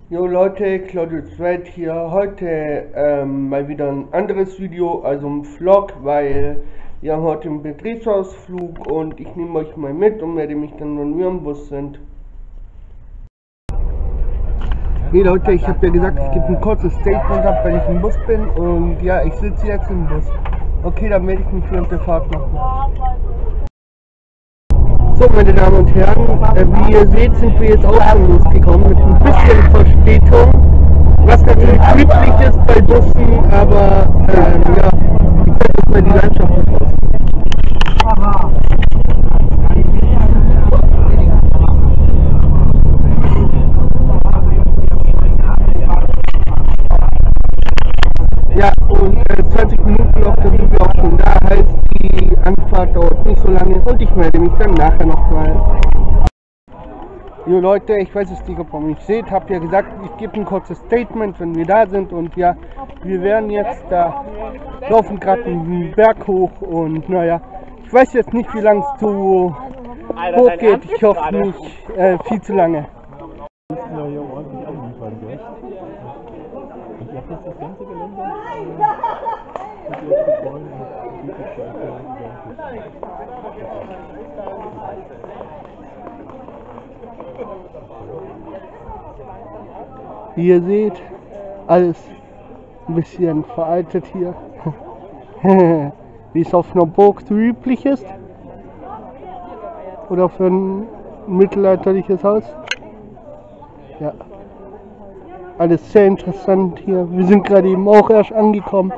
Jo Leute, Claudius Red hier. Heute mal wieder ein anderes Video, also ein Vlog, weil wir haben heute einen Betriebsausflug und ich nehme euch mal mit und werde mich dann, wenn wir im Bus sind. Hey Leute, ich habe ja gesagt, ich gebe ein kurzes Statement ab, weil ich im Bus bin und ja, ich sitze jetzt im Bus. Okay, dann melde ich mich während der Fahrt nochmal. So, meine Damen und Herren, wie ihr seht, sind wir jetzt auch schon losgekommen mit ein bisschen Verspätung, was natürlich üblich ist bei Bussen, aber ja, ich zeige euch mal die Landschaft aus. Ja, und 20 Minuten noch, dann sind wir auch schon da, heißt die Anfahrt dauert nicht so lange und ich melde mich dann nachher nochmal. Jo Leute, ich weiß es nicht, ob ihr mich seht, habe ja gesagt, ich gebe ein kurzes Statement, wenn wir da sind und ja, wir werden jetzt da, laufen gerade einen Berg hoch und naja, ich weiß jetzt nicht, wie lange es so hoch geht, ich hoffe nicht viel zu lange. Ja, hier ordentlich anliefern, gell? Und ihr habt jetzt das ganze Gelände mit jetzt Gebäuden und Wie ihr seht, alles ein bisschen veraltet hier, wie es auf einer Burg so üblich ist oder für ein mittelalterliches Haus. Ja, alles sehr interessant hier. Wir sind gerade eben auch erst angekommen.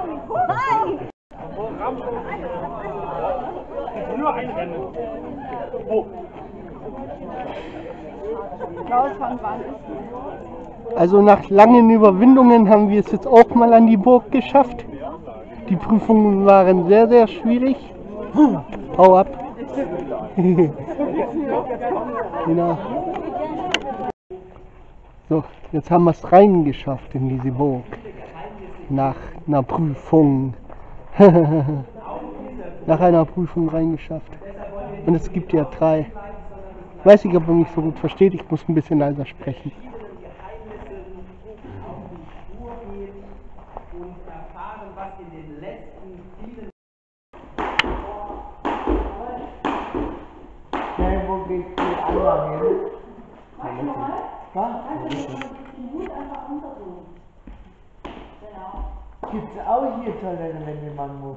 Also nach langen Überwindungen haben wir es jetzt auch mal an die Burg geschafft. Die Prüfungen waren sehr, sehr schwierig. Hau ab. Genau. So, jetzt haben wir es reingeschafft in diese Burg. Nach einer Prüfung. Nach einer Prüfung reingeschafft. Und es gibt ja 3. Weiß nicht, ob man mich so gut versteht, ich muss ein bisschen leiser sprechen. Wo geht die andere hin? Gibt es auch hier Toilette, wenn man muss?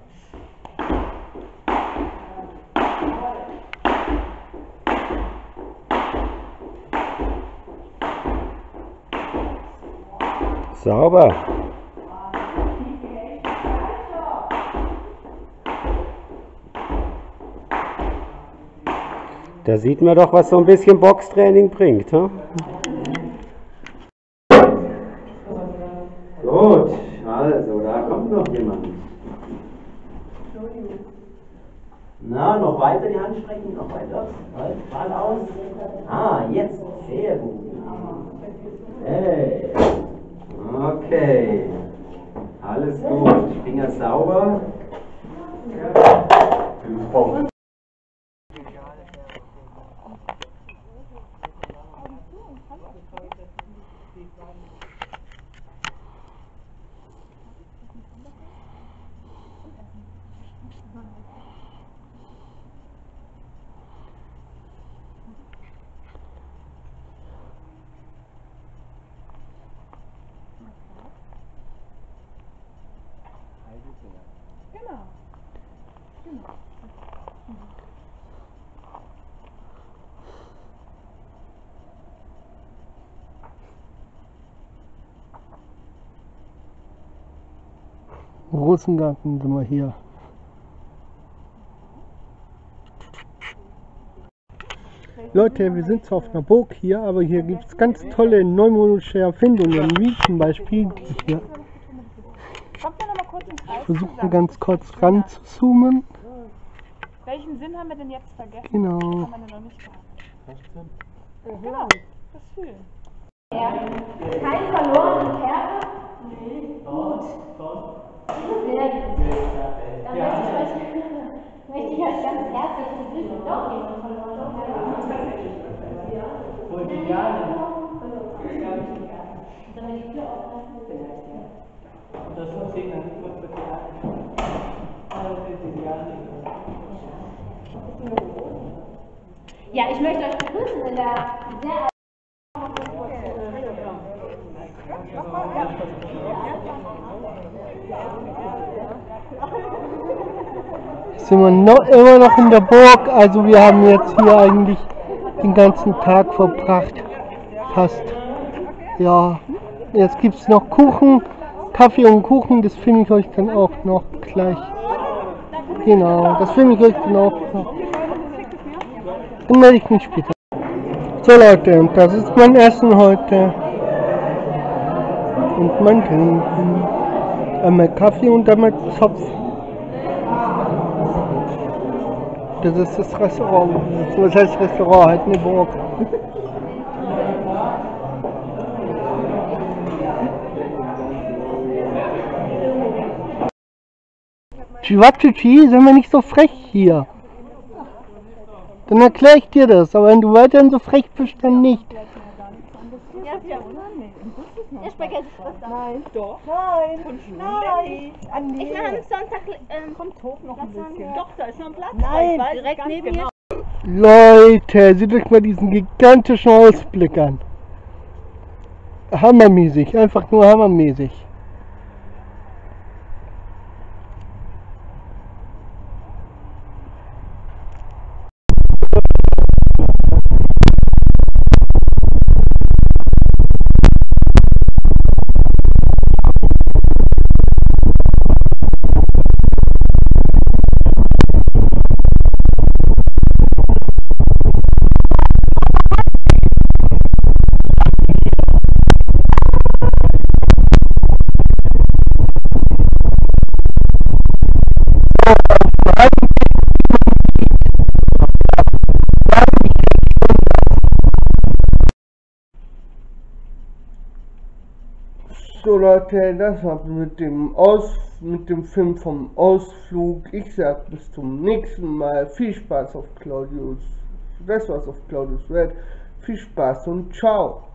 Sauber. Da sieht man doch, was so ein bisschen Boxtraining bringt. Hm? Gut, also da kommt noch jemand. Na, noch weiter die Hand strecken, noch weiter. Mal aus. Ah, jetzt. Sehr gut. Hey. Okay. Alles gut. Finger sauber. Rosengarten sind wir hier. Leute, wir sind zwar auf einer Burg hier, aber hier gibt es ganz tolle neumodische Erfindungen, wie zum Beispiel die hier. Ich versuche ganz kurz ran zu zoomen. Welchen Sinn haben wir denn jetzt vergessen? Genau. Das haben wir noch nicht gehabt. Genau, das Fühlen. Kein verlorenes Herz? Nee. Gut. Sehr gut. Dann möchte ich euch ganz herzlich begrüßen. Doch, jemand verloren. Voll genial. wenn die Tür offen ist, vielleicht, ja. Und das muss ich dann kurz beklagen. Aber das ist ja nicht. Ja, ich möchte euch begrüßen in der sehr Sind wir immer noch in der Burg, also wir haben jetzt hier eigentlich den ganzen Tag verbracht. Fast. Ja, jetzt gibt es noch Kuchen, Kaffee und Kuchen, das filme ich euch dann auch noch gleich. Genau, das filme ich euch dann auch noch. Dann melde ich mich später. So Leute, und das ist mein Essen heute. Und mein Trinken. Einmal Kaffee und einmal Zopf. Das ist das Restaurant. Was heißt Restaurant? Halt eine Burg. Chihuahua, sind wir nicht so frech hier. Dann erkläre ich dir das, aber wenn du weiterhin so frech bist, dann nicht. Ja, Spaghetti. Nein, doch. Nein, nein. Andi. Ich mache am Sonntag. Kommt hoch noch ein bisschen. Doch, da ist noch ein Platz. Nein, Direkt neben mir. Leute, seht euch mal diesen gigantischen Ausblick an. Hammermäßig, einfach nur hammermäßig. So Leute, das war's mit dem Film vom Ausflug. Ich sag bis zum nächsten Mal. Viel Spaß auf Claudius. Das war's auf Claudius Welt. Viel Spaß und ciao.